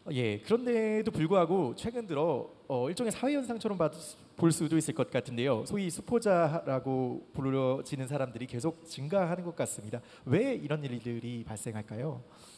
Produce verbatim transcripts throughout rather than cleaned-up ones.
어, 예, 그런데도 불구하고 최근 들어 어, 일종의 사회 현상처럼 봐- 볼 수도 있을 것 같은데요. 소위 수포자라고 부르짖는 사람들이 계속 증가하는 것 같습니다. 왜 이런 일들이 발생할까요?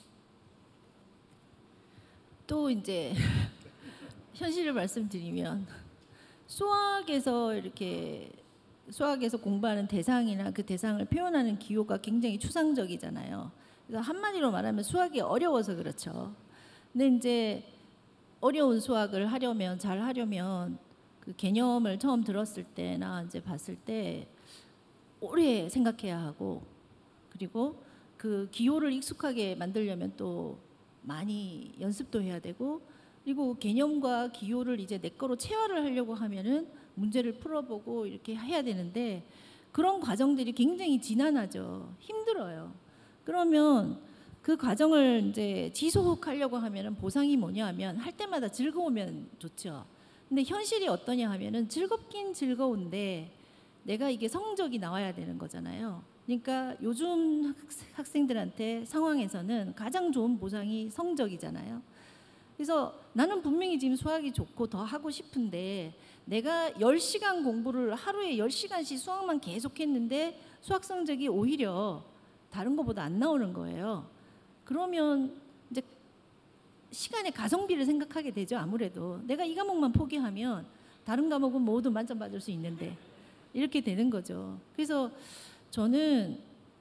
또 이제 현실을 말씀드리면 수학에서 이렇게 수학에서 공부하는 대상이나 그 대상을 표현하는 기호가 굉장히 추상적이잖아요. 그래서 한마디로 말하면 수학이 어려워서 그렇죠. 근데 이제 어려운 수학을 하려면 잘 하려면 그 개념을 처음 들었을 때나 이제 봤을 때 오래 생각해야 하고, 그리고 그 기호를 익숙하게 만들려면 또 많이 연습도 해야 되고, 그리고 개념과 기호를 이제 내 거로 체화를 하려고 하면은 문제를 풀어보고 이렇게 해야 되는데, 그런 과정들이 굉장히 지난하죠. 힘들어요. 그러면 그 과정을 이제 지속하려고 하면은 보상이 뭐냐 하면 할 때마다 즐거우면 좋죠. 근데 현실이 어떠냐 하면은 즐겁긴 즐거운데 내가 이게 성적이 나와야 되는 거잖아요. 그러니까 요즘 학생들한테 상황에서는 가장 좋은 보상이 성적이잖아요. 그래서 나는 분명히 지금 수학이 좋고 더 하고 싶은데 내가 열 시간 공부를 하루에 열 시간씩 수학만 계속했는데 수학 성적이 오히려 다른 것보다 안 나오는 거예요. 그러면 이제 시간의 가성비를 생각하게 되죠. 아무래도 내가 이 과목만 포기하면 다른 과목은 모두 만점 받을 수 있는데 이렇게 되는 거죠. 그래서 저는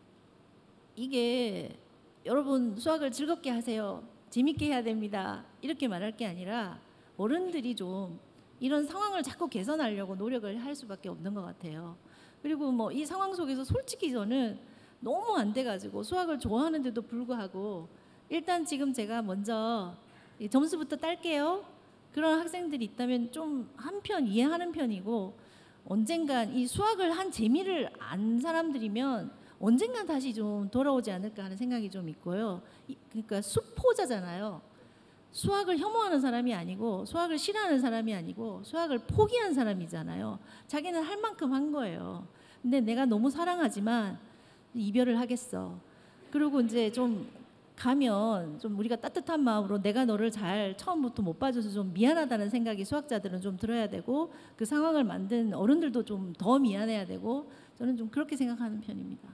이게 여러분 수학을 즐겁게 하세요, 재밌게 해야 됩니다, 이렇게 말할 게 아니라 어른들이 좀 이런 상황을 자꾸 개선하려고 노력을 할 수밖에 없는 것 같아요. 그리고 뭐 이 상황 속에서 솔직히 저는 너무 안 돼가지고 수학을 좋아하는데도 불구하고 일단 지금 제가 먼저 점수부터 딸게요, 그런 학생들이 있다면 좀 한편 이해하는 편이고, 언젠간 이 수학을 한 재미를 안 사람들이면 언젠간 다시 좀 돌아오지 않을까 하는 생각이 좀 있고요. 그러니까 수포자잖아요. 수학을 혐오하는 사람이 아니고 수학을 싫어하는 사람이 아니고 수학을 포기한 사람이잖아요. 자기는 할 만큼 한 거예요. 근데 내가 너무 사랑하지만 이별을 하겠어. 그리고 이제 좀 가면 좀 우리가 따뜻한 마음으로 내가 너를 잘 처음부터 못 봐줘서 좀 미안하다는 생각이 수학자들은 좀 들어야 되고, 그 상황을 만든 어른들도 좀 더 미안해야 되고, 저는 좀 그렇게 생각하는 편입니다.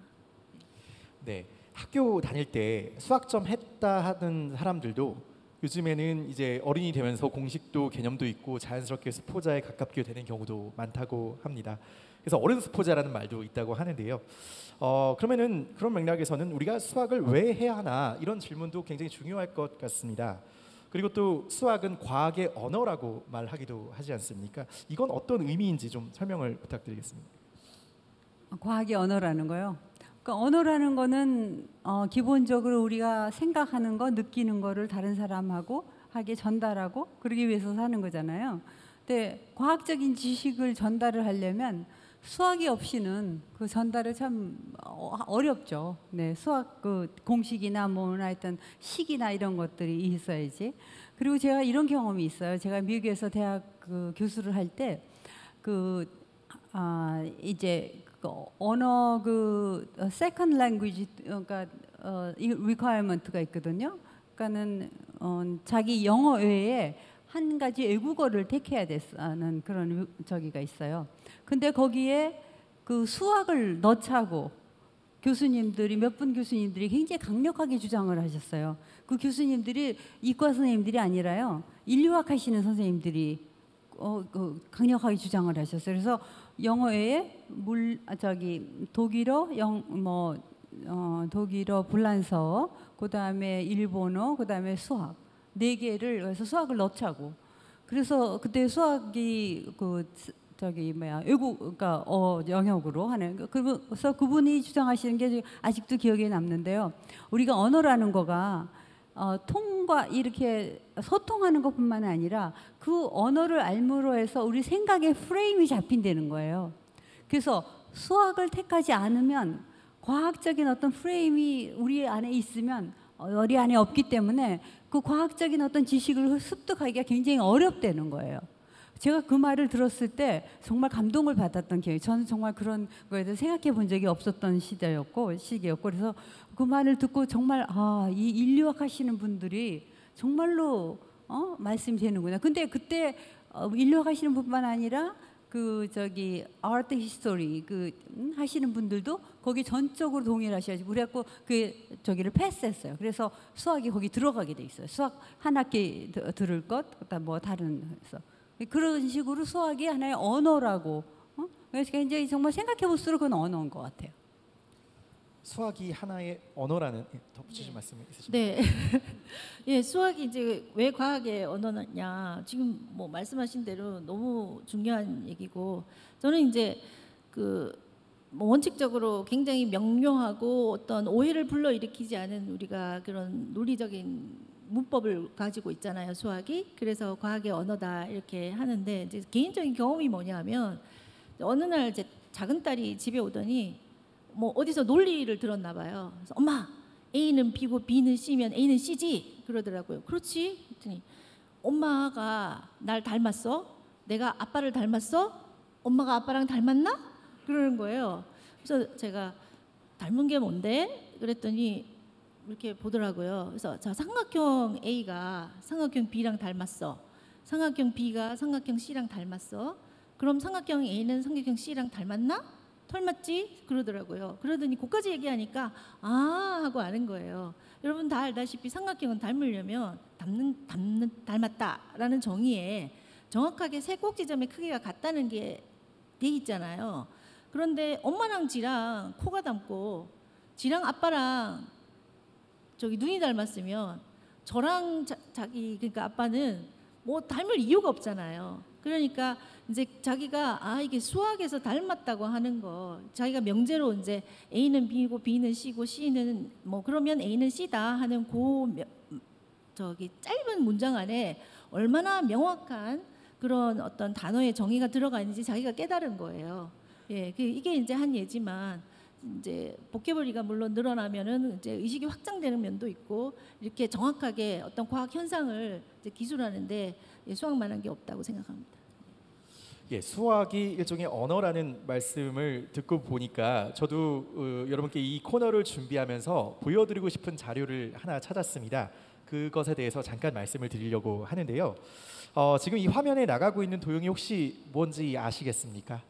네, 학교 다닐 때 수학점 했다 하는 사람들도 요즘에는 이제 어른이 되면서 공식도 개념도 있고 자연스럽게 수포자에 가깝게 되는 경우도 많다고 합니다. 그래서 어른 수포자라는 말도 있다고 하는데요. 어, 그러면은 그런 맥락에서는 우리가 수학을 왜 해야 하나 이런 질문도 굉장히 중요할 것 같습니다. 그리고 또 수학은 과학의 언어라고 말하기도 하지 않습니까? 이건 어떤 의미인지 좀 설명을 부탁드리겠습니다. 과학의 언어라는 거요. 그러니까 언어라는 거는 어, 기본적으로 우리가 생각하는 거, 느끼는 거를 다른 사람하고 하게 전달하고 그러기 위해서 사는 거잖아요. 근데 과학적인 지식을 전달을 하려면 수학이 없이는 그 전달이 참 어렵죠. 네, 수학 그 공식이나 뭐나 하여튼 식이나 이런 것들이 있어야지. 그리고 제가 이런 경험이 있어요. 제가 미국에서 대학 그 교수를 할 때 그 아, 이제 그 언어 그 second language 그러니까 어, requirement가 있거든요. 그러니까는 어, 자기 영어 외에 한 가지 외국어를 택해야 됐는 그런 저기가 있어요. 근데 거기에 그 수학을 넣자고 교수님들이 몇 분 교수님들이 굉장히 강력하게 주장을 하셨어요. 그 교수님들이 이과 선생님들이 아니라요, 인류학 하시는 선생님들이 어, 그 강력하게 주장을 하셨어요. 그래서 영어에 물 아, 저기 독일어 영 뭐 어, 독일어 불란서, 그다음에 일본어, 그다음에 수학 네 개를 그래서 수학을 넣자고. 그래서 그때 수학이 그 저기 뭐야 외국 그러니까 어 영역으로 하는 그래서 그분이 주장하시는 게 아직도 기억에 남는데요. 우리가 언어라는 거가 어, 통과 이렇게 소통하는 것뿐만 아니라 그 언어를 알므로 해서 우리 생각의 프레임이 잡힌다는 거예요. 그래서 수학을 택하지 않으면 과학적인 어떤 프레임이 우리 안에 있으면 우리 안에 없기 때문에 그 과학적인 어떤 지식을 습득하기가 굉장히 어렵다는 거예요. 제가 그 말을 들었을 때 정말 감동을 받았던 기억이, 저는 정말 그런 거에 대해서 생각해 본 적이 없었던 시대였고 시기였고 그래서 그 말을 듣고 정말 아, 이 인류학 하시는 분들이 정말로 어, 말씀이 되는구나. 근데 그때 어, 인류학하시는 분만 아니라 그 저기 아트 히스토리 그 음, 하시는 분들도 거기 전적으로 동의를 하셔야지. 그래갖고 그 저기를 패스했어요. 그래서 수학이 거기 들어가게 돼 있어요. 수학 한 학기 드- 들을 것, 그다음 뭐 다른 해서 그런 식으로 수학이 하나의 언어라고. 어? 그래서 이제 정말 생각해 볼수록 그건 언어인 것 같아요. 수학이 하나의 언어라는 예, 덧붙이실 말씀이 있으십니까? 네. 예, 수학이 이제 왜 과학의 언어냐. 지금 뭐 말씀하신 대로 너무 중요한 얘기고 저는 이제 그뭐 원칙적으로 굉장히 명료하고 어떤 오해를 불러일으키지 않은 우리가 그런 논리적인 문법을 가지고 있잖아요, 수학이. 그래서 과학의 언어다 이렇게 하는데 이제 개인적인 경험이 뭐냐면 어느 날 이제 작은 딸이 집에 오더니 뭐 어디서 논리를 들었나 봐요. 그래서 엄마, A는 B고 B는 C면 A는 C지 그러더라고요. 그렇지? 했더니 엄마가 날 닮았어? 내가 아빠를 닮았어? 엄마가 아빠랑 닮았나? 그러는 거예요. 그래서 제가 닮은 게 뭔데? 그랬더니 이렇게 보더라고요. 그래서 자, 삼각형 A가 삼각형 B랑 닮았어. 삼각형 B가 삼각형 C랑 닮았어. 그럼 삼각형 A는 삼각형 C랑 닮았나? 닮았지? 그러더라고요. 그러더니 그까지 얘기하니까 아 하고 아는 거예요. 여러분 다 알다시피 삼각형은 닮으려면 닮는, 닮는, 닮았다라는 정의에 정확하게 세 꼭지점의 크기가 같다는 게 돼 있잖아요. 그런데 엄마랑 지랑 코가 닮고 지랑 아빠랑 저기 눈이 닮았으면 저랑 자, 자기 그러니까 아빠는 뭐 닮을 이유가 없잖아요. 그러니까 이제 자기가 아 이게 수학에서 닮았다고 하는 거 자기가 명제로 이제 A는 B고 B는 C고 C는 뭐 그러면 A는 C다 하는 그 명- 저기 짧은 문장 안에 얼마나 명확한 그런 어떤 단어의 정의가 들어가 있는지 자기가 깨달은 거예요. 예, 그 이게 이제 한 예지만 이제 보케블리가 물론 늘어나면은 이제 의식이 확장되는 면도 있고 이렇게 정확하게 어떤 과학 현상을 이제 기술하는데 예, 수학만한 게 없다고 생각합니다. 예, 수학이 일종의 언어라는 말씀을 듣고 보니까 저도 어, 여러분께 이 코너를 준비하면서 보여드리고 싶은 자료를 하나 찾았습니다. 그것에 대해서 잠깐 말씀을 드리려고 하는데요. 어, 지금 이 화면에 나가고 있는 도형이 혹시 뭔지 아시겠습니까?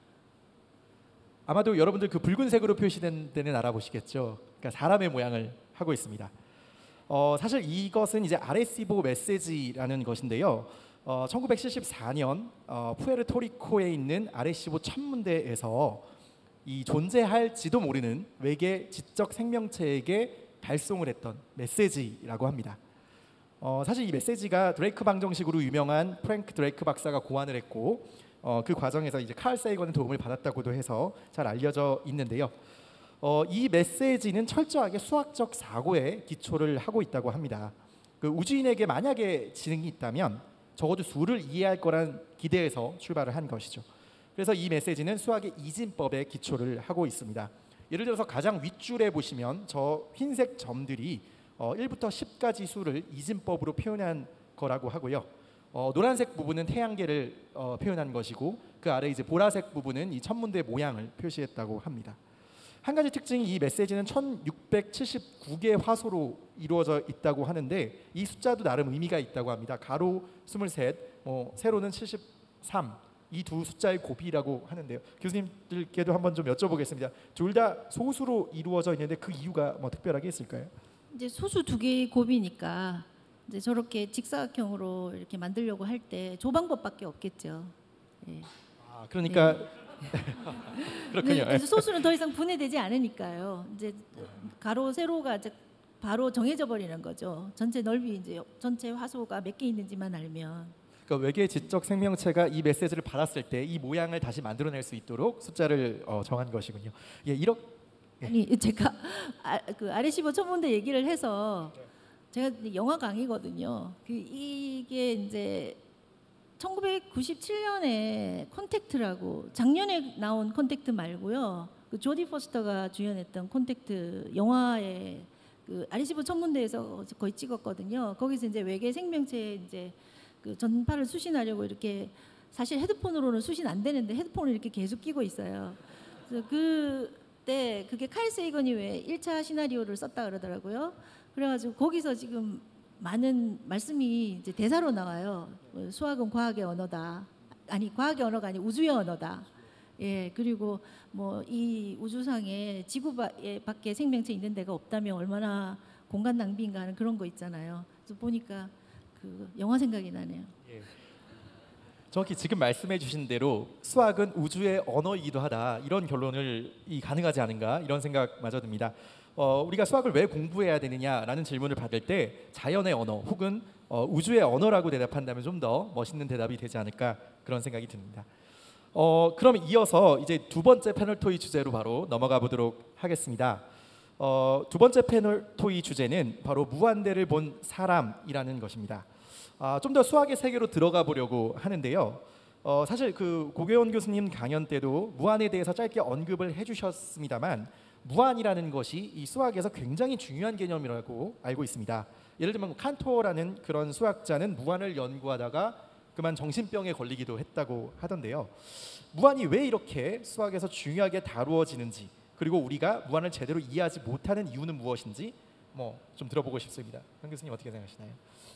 아마도 여러분들 그 붉은색으로 표시된 데는 알아보시겠죠. 그러니까 사람의 모양을 하고 있습니다. 어, 사실 이것은 이제 아레시보 메시지라는 것인데요. 어, 천구백칠십사 년 어, 푸에르토리코에 있는 아레시보 천문대에서 이 존재할지도 모르는 외계 지적 생명체에게 발송을 했던 메시지라고 합니다. 어, 사실 이 메시지가 드레이크 방정식으로 유명한 프랭크 드레이크 박사가 고안을 했고 어, 그 과정에서 이제 칼 세이건의 도움을 받았다고도 해서 잘 알려져 있는데요. 어, 이 메시지는 철저하게 수학적 사고에 기초를 하고 있다고 합니다. 그 우주인에게 만약에 지능이 있다면 적어도 수를 이해할 거란 기대에서 출발을 한 것이죠. 그래서 이 메시지는 수학의 이진법에 기초를 하고 있습니다. 예를 들어서 가장 윗줄에 보시면 저 흰색 점들이 어, 일부터 십까지 수를 이진법으로 표현한 거라고 하고요. 어, 노란색 부분은 태양계를 어, 표현한 것이고 그 아래 이제 보라색 부분은 이 천문대 모양을 표시했다고 합니다. 한 가지 특징이 이 메시지는 천육백칠십구 개 화소로 이루어져 있다고 하는데 이 숫자도 나름 의미가 있다고 합니다. 가로 이십삼, 뭐 세로는 칠십삼, 이 두 숫자의 곱이라고 하는데요. 교수님들께도 한번 좀 여쭤보겠습니다. 둘 다 소수로 이루어져 있는데 그 이유가 뭐 특별하게 있을까요? 이제 소수 두 개의 곱이니까 이제 저렇게 직사각형으로 이렇게 만들려고 할 때 조 방법밖에 없겠죠. 예. 아, 그러니까 그렇군요. 네, 그래서 소수는 더 이상 분해되지 않으니까요. 이제 가로 세로가 이제 바로 정해져 버리는 거죠. 전체 넓이 이제 전체 화소가 몇 개 있는지만 알면. 그러니까 외계 지적 생명체가 이 메시지를 받았을 때 이 모양을 다시 만들어낼 수 있도록 숫자를 어, 정한 것이군요. 예, 이렇게 아니 제가 아, 그 아레시보 천문대 얘기를 해서 제가 영화 강의거든요. 그 이게 이제 천구백구십칠 년에 컨택트라고 작년에 나온 컨택트 말고요. 그 조디 포스터가 주연했던 컨택트 영화에 그 아레시보 천문대에서 거의 찍었거든요. 거기서 이제 외계 생명체 이제 그 전파를 수신하려고 이렇게 사실 헤드폰으로는 수신 안 되는데 헤드폰을 이렇게 계속 끼고 있어요. 그래서 그때 그게 칼 세이건이 왜 일 차 시나리오를 썼다 그러더라고요. 그래가지고 거기서 지금 많은 말씀이 이제 대사로 나와요. 수학은 과학의 언어다. 아니 과학의 언어가 아니 우주의 언어다. 예, 그리고 뭐 이 우주상에 지구 밖에 생명체 있는 데가 없다면 얼마나 공간 낭비인가 하는 그런 거 있잖아요. 그래서 보니까 그 영화 생각이 나네요. 예. 정확히 지금 말씀해 주신 대로 수학은 우주의 언어이기도 하다, 이런 결론을 이 가능하지 않은가, 이런 생각마저 듭니다. 어, 우리가 수학을 왜 공부해야 되느냐라는 질문을 받을 때 자연의 언어 혹은 어, 우주의 언어라고 대답한다면 좀 더 멋있는 대답이 되지 않을까, 그런 생각이 듭니다. 어, 그럼 이어서 이제 두 번째 패널 토의 주제로 바로 넘어가 보도록 하겠습니다. 어, 두 번째 패널 토의 주제는 바로 무한대를 본 사람이라는 것입니다. 아, 좀 더 수학의 세계로 들어가 보려고 하는데요. 어, 사실 그 고계원 교수님 강연 때도 무한에 대해서 짧게 언급을 해주셨습니다만, 무한이라는 것이 이 수학에서 굉장히 중요한 개념이라고 알고 있습니다. 예를 들면 칸토어라는 그런 수학자는 무한을 연구하다가 그만 정신병에 걸리기도 했다고 하던데요. 무한이 왜 이렇게 수학에서 중요하게 다루어지는지, 그리고 우리가 무한을 제대로 이해하지 못하는 이유는 무엇인지 뭐 좀 들어보고 싶습니다. 한 교수님 어떻게 생각하시나요?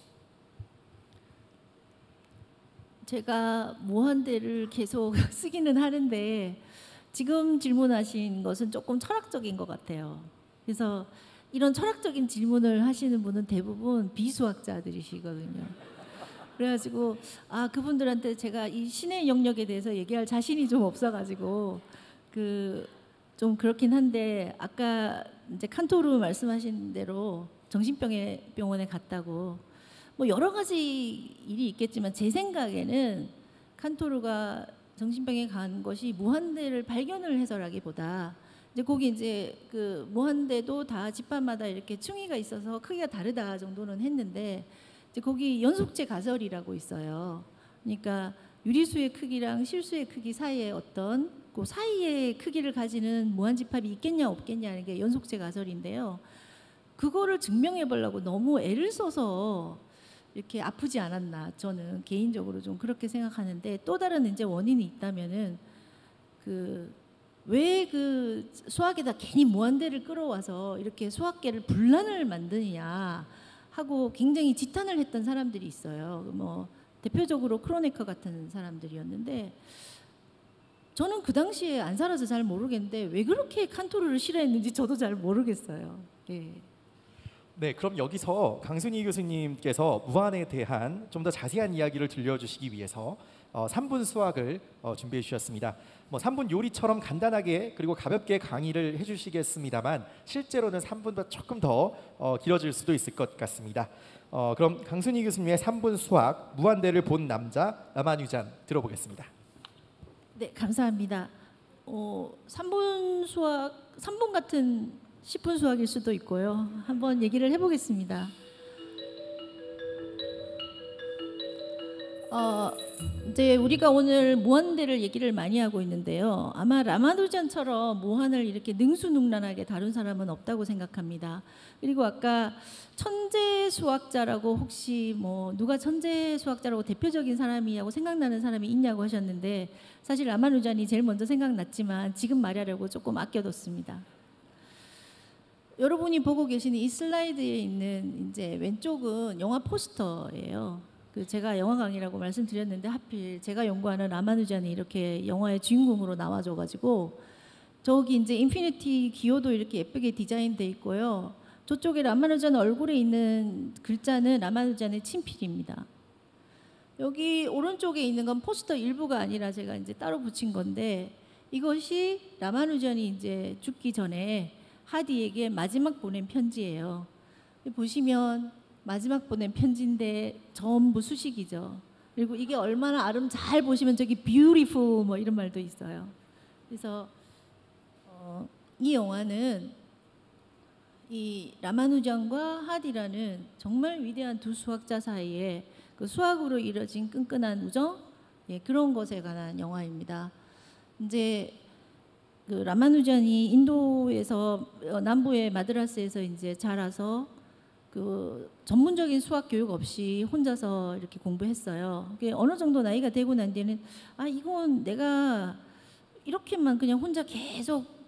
제가 무한대를 계속 쓰기는 하는데 지금 질문하신 것은 조금 철학적인 것 같아요. 그래서 이런 철학적인 질문을 하시는 분은 대부분 비수학자들이시거든요. 그래가지고 아 그분들한테 제가 이 신의 영역에 대해서 얘기할 자신이 좀 없어가지고 그 좀 그렇긴 한데, 아까 이제 칸토르 말씀하신 대로 정신병에 병원에 갔다고 뭐 여러 가지 일이 있겠지만 제 생각에는 칸토르가 정신병에 간 것이 무한대를 발견을 해서라기보다 이제 거기 이제 그 무한대도 다 집합마다 이렇게 층위가 있어서 크기가 다르다 정도는 했는데, 이제 거기 연속체 가설이라고 있어요. 그러니까 유리수의 크기랑 실수의 크기 사이에 어떤 그 사이의 크기를 가지는 무한집합이 있겠냐 없겠냐 하는 게 연속체 가설인데요. 그거를 증명해 보려고 너무 애를 써서 이렇게 아프지 않았나, 저는 개인적으로 좀 그렇게 생각하는데, 또 다른 이제 원인이 있다면은 그 왜 그 수학에다 괜히 무한대를 끌어와서 이렇게 수학계를 분란을 만드느냐 하고 굉장히 지탄을 했던 사람들이 있어요. 뭐 대표적으로 크로네커 같은 사람들이었는데, 저는 그 당시에 안 살아서 잘 모르겠는데 왜 그렇게 칸토르를 싫어했는지 저도 잘 모르겠어요. 예. 네, 그럼 여기서 강순희 교수님께서 무한에 대한 좀 더 자세한 이야기를 들려주시기 위해서 어, 삼 분 수학을 어, 준비해 주셨습니다. 뭐 삼 분 요리처럼 간단하게 그리고 가볍게 강의를 해주시겠습니다만 실제로는 삼 분보다 조금 더 어, 길어질 수도 있을 것 같습니다. 어, 그럼 강순희 교수님의 삼 분 수학, 무한대를 본 남자 라마누잔 들어보겠습니다. 네, 감사합니다. 어, 삼 분 수학, 삼 분 같은 십 분 수학일 수도 있고요. 한번 얘기를 해보겠습니다. 어, 이제 우리가 오늘 무한대를 얘기를 많이 하고 있는데요. 아마 라마누잔처럼 무한을 이렇게 능수능란하게 다룬 사람은 없다고 생각합니다. 그리고 아까 천재 수학자라고 혹시 뭐 누가 천재 수학자라고 대표적인 사람이라고 생각나는 사람이 있냐고 하셨는데, 사실 라마누잔이 제일 먼저 생각났지만 지금 말하려고 조금 아껴뒀습니다. 여러분이 보고 계시는 이 슬라이드에 있는 이제 왼쪽은 영화 포스터예요. 그 제가 영화 강의라고 말씀드렸는데 하필 제가 연구하는 라마누잔이 이렇게 영화의 주인공으로 나와줘가지고, 저기 이제 인피니티 기호도 이렇게 예쁘게 디자인돼 있고요. 저쪽에 라마누잔 얼굴에 있는 글자는 라마누잔의 친필입니다. 여기 오른쪽에 있는 건 포스터 일부가 아니라 제가 이제 따로 붙인 건데, 이것이 라마누잔이 이제 죽기 전에 하디에게 마지막 보낸 편지예요. 보시면 마지막 보낸 편지인데 전부 수식이죠. 그리고 이게 얼마나 아름, 잘 보시면 저기 beautiful 뭐 이런 말도 있어요. 그래서 어, 이 영화는 이 라마누잔과 하디라는 정말 위대한 두 수학자 사이에 그 수학으로 이뤄진 끈끈한 우정, 예, 그런 것에 관한 영화입니다. 이제 그 라마누잔이 인도에서 남부의 마드라스에서 이제 자라서 그 전문적인 수학 교육 없이 혼자서 이렇게 공부했어요. 그게 어느 정도 나이가 되고 난 뒤에는 아 이건 내가 이렇게만 그냥 혼자 계속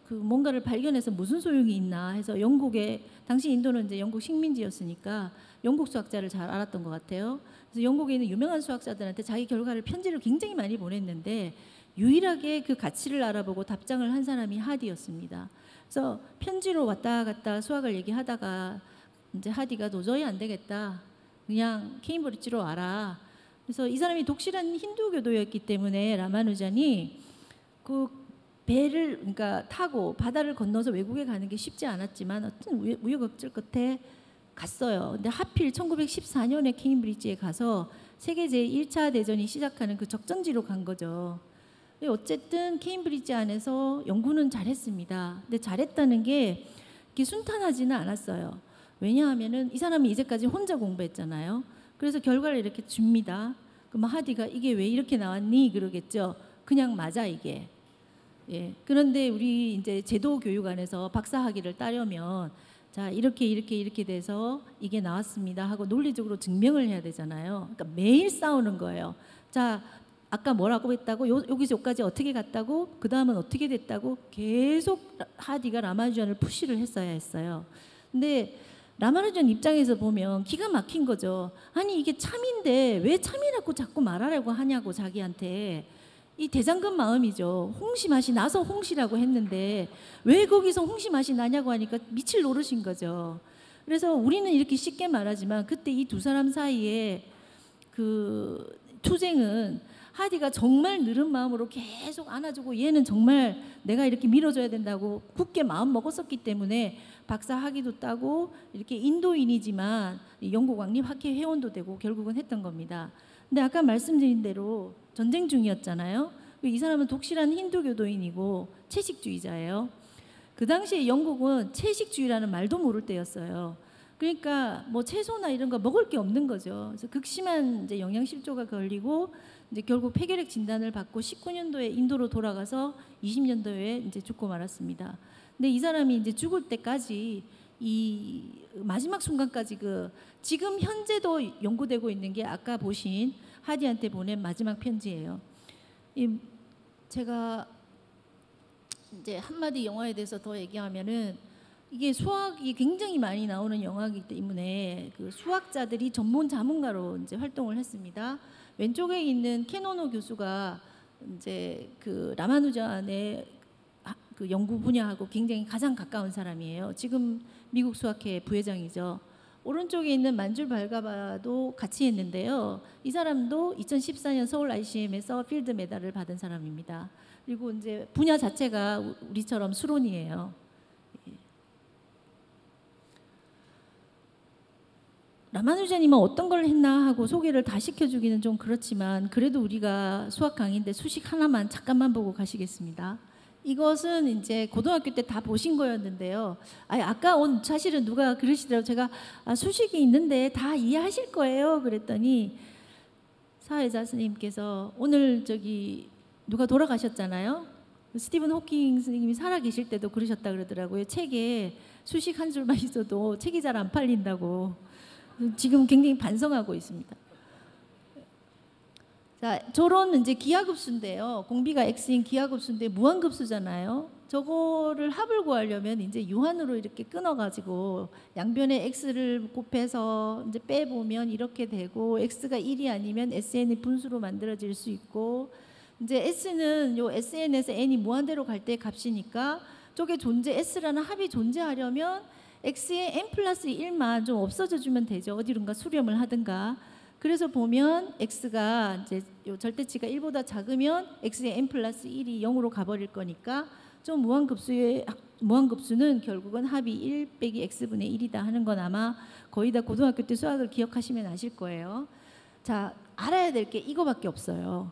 그 뭔가를 발견해서 무슨 소용이 있나 해서 영국에 당시 인도는 이제 영국 식민지였으니까 영국 수학자를 잘 알았던 것 같아요. 그래서 영국에 있는 유명한 수학자들한테 자기 결과를 편지를 굉장히 많이 보냈는데 유일하게 그 가치를 알아보고 답장을 한 사람이 하디였습니다. 그래서 편지로 왔다 갔다 수학을 얘기하다가 이제 하디가 도저히 안 되겠다. 그냥 케임브리지로 와라. 그래서 이 사람이 독실한 힌두교도였기 때문에 라마누잔이 그 배를 그러니까 타고 바다를 건너서 외국에 가는 게 쉽지 않았지만 어떤 우여곡절 끝에 갔어요. 근데 하필 천구백십사 년에 케임브리지에 가서 세계 제일 차 대전이 시작하는 그 적전지로 간 거죠. 어쨌든 케임브리지 안에서 연구는 잘했습니다. 근데 잘했다는 게 이렇게 순탄하지는 않았어요. 왜냐하면은 이 사람이 이제까지 혼자 공부했잖아요. 그래서 결과를 이렇게 줍니다. 그럼 하디가 이게 왜 이렇게 나왔니? 그러겠죠. 그냥 맞아 이게. 예. 그런데 우리 이제 제도 교육 안에서 박사 학위를 따려면 자 이렇게 이렇게 이렇게 돼서 이게 나왔습니다 하고 논리적으로 증명을 해야 되잖아요. 그러니까 매일 싸우는 거예요. 자 아까 뭐라고 했다고 요, 여기서 여기까지 어떻게 갔다고 그 다음은 어떻게 됐다고 계속 하디가 라마누잔을 푸시를 했어야 했어요. 근데 라마누잔 입장에서 보면 기가 막힌 거죠. 아니 이게 참인데 왜 참이라고 자꾸 말하려고 하냐고 자기한테. 이 대장금 마음이죠. 홍시 맛이 나서 홍시라고 했는데 왜 거기서 홍시 맛이 나냐고 하니까 미칠 노릇인 거죠. 그래서 우리는 이렇게 쉽게 말하지만 그때 이 두 사람 사이에 그 투쟁은 하디가 정말 느린 마음으로 계속 안아주고 얘는 정말 내가 이렇게 밀어줘야 된다고 굳게 마음 먹었었기 때문에 박사 학위도 따고 이렇게 인도인이지만 영국 왕립학회 회원도 되고 결국은 했던 겁니다. 근데 아까 말씀드린 대로 전쟁 중이었잖아요. 이 사람은 독실한 힌두교도인이고 채식주의자예요. 그 당시에 영국은 채식주의라는 말도 모를 때였어요. 그러니까 뭐 채소나 이런 거 먹을 게 없는 거죠. 그래서 극심한 이제 영양실조가 걸리고 이제 결국 폐결핵 진단을 받고 십구 년도에 인도로 돌아가서 이십 년도에 이제 죽고 말았습니다. 근데 이 사람이 이제 죽을 때까지 이 마지막 순간까지 그 지금 현재도 연구되고 있는 게 아까 보신 하디한테 보낸 마지막 편지예요. 이 제가 이제 한마디 영화에 대해서 더 얘기하면은 이게 수학이 굉장히 많이 나오는 영화이기 때문에 그 수학자들이 전문 자문가로 이제 활동을 했습니다. 왼쪽에 있는 케노노 교수가 이제 그 라마누잔의 그 연구 분야하고 굉장히 가장 가까운 사람이에요. 지금 미국 수학회 부회장이죠. 오른쪽에 있는 만줄 발가바도 같이 했는데요. 이 사람도 이천십사 년 서울 아이씨엠에서 필드 메달을 받은 사람입니다. 그리고 이제 분야 자체가 우리처럼 수론이에요. 라마누잔이면 어떤 걸 했나 하고 소개를 다 시켜주기는 좀 그렇지만 그래도 우리가 수학 강의인데 수식 하나만 잠깐만 보고 가시겠습니다. 이것은 이제 고등학교 때 다 보신 거였는데요. 아니, 아까 온 사실은 누가 그러시더라고요. 제가 아, 수식이 있는데 다 이해하실 거예요. 그랬더니 사회자 스님께서 오늘 저기 누가 돌아가셨잖아요. 스티븐 호킹 스님이 살아 계실 때도 그러셨다 그러더라고요. 책에 수식 한 줄만 있어도 책이 잘 안 팔린다고. 지금 굉장히 반성하고 있습니다. 자, 저런 이제 기하급수인데요. 공비가 x인 기하급수인데 무한급수잖아요. 저거를 합을 구하려면 이제 유한으로 이렇게 끊어가지고 양변에 x를 곱해서 이제 빼보면 이렇게 되고 x가 일이 아니면 에스엔이 분수로 만들어질 수 있고 이제 s는 요 에스엔에서 n이 무한대로 갈 때 값이니까 저게 존재 s라는 합이 존재하려면 x의 n 플러스 일만 좀 없어져 주면 되죠. 어디론가 수렴을 하든가. 그래서 보면 x가 이제 요 절대치가 일보다 작으면 x의 n 플러스 일이 영으로 가버릴 거니까 좀 무한급수의 무한급수는 결국은 합이 일 빼기 x분의 일이다 하는 건 아마 거의 다 고등학교 때 수학을 기억하시면 아실 거예요. 자, 알아야 될 게 이거밖에 없어요.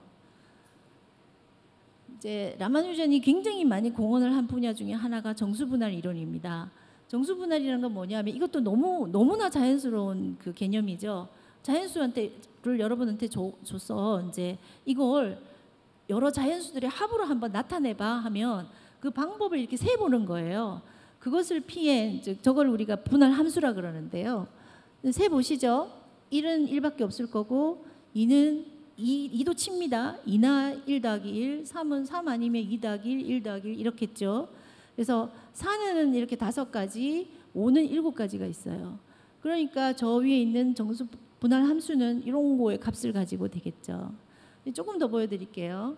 이제 라마누잔이 굉장히 많이 공헌을 한 분야 중에 하나가 정수분할 이론입니다. 정수분할이라는 건 뭐냐면 이것도 너무 너무나 자연스러운 그 개념이죠. 자연수한테를 여러분한테 줘, 줬어. 이제 이걸 여러 자연수들의 합으로 한번 나타내봐 하면 그 방법을 이렇게 세 보는 거예요. 그것을 피해 즉 저걸 우리가 분할 함수라 그러는데요. 세 보시죠. 일은 일밖에 없을 거고 이는 이, 이도 칩니다. 이나 일 더하기 일, 삼은 삼 아니면 이 더하기 일, 일 더하기 일 이렇겠죠. 그래서 사는 이렇게 다섯 가지, 오는 일곱 가지가 있어요. 그러니까 저 위에 있는 정수 분할 함수는 이런 거의 값을 가지고 되겠죠. 조금 더 보여드릴게요.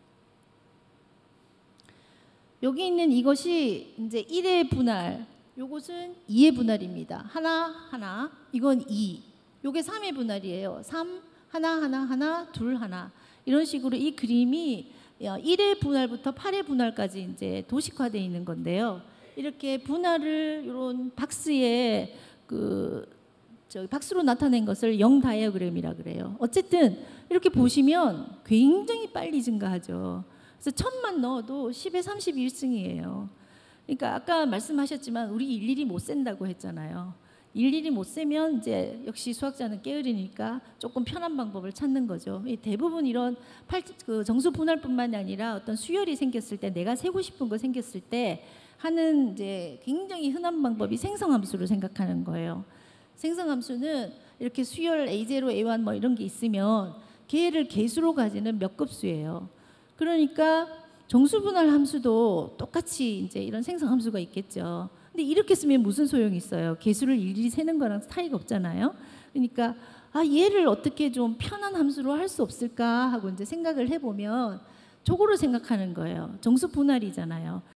여기 있는 이것이 이제 일의 분할, 요것은 이의 분할입니다. 하나 하나, 이건 이. 요게 삼의 분할이에요. 삼 하나 하나 하나 둘 하나. 이런 식으로 이 그림이 일의 분할부터 팔의 분할까지 이제 도식화되어 있는 건데요. 이렇게 분할을 이런 박스에 그 저 박스로 나타낸 것을 영 다이어그램이라 그래요. 어쨌든 이렇게 보시면 굉장히 빨리 증가하죠. 그래서 천만 넣어도 십에 삼십일 승이에요. 그러니까 아까 말씀하셨지만 우리 일일이 못 센다고 했잖아요. 일일이 못 세면 이제 역시 수학자는 게으르니까 조금 편한 방법을 찾는 거죠. 대부분 이런 팔, 그 정수 분할뿐만이 아니라 어떤 수열이 생겼을 때, 내가 세고 싶은 거 생겼을 때 하는 이제 굉장히 흔한 방법이 생성함수로 생각하는 거예요. 생성함수는 이렇게 수열 에이 제로, 에이 원 뭐 이런 게 있으면 걔를 개수로 가지는 몇 급수예요. 그러니까 정수분할 함수도 똑같이 이제 이런 생성함수가 있겠죠. 근데 이렇게 쓰면 무슨 소용이 있어요? 개수를 일일이 세는 거랑 차이가 없잖아요. 그러니까 아, 얘를 어떻게 좀 편한 함수로 할 수 없을까 하고 이제 생각을 해보면 저거로 생각하는 거예요. 정수 분할이잖아요.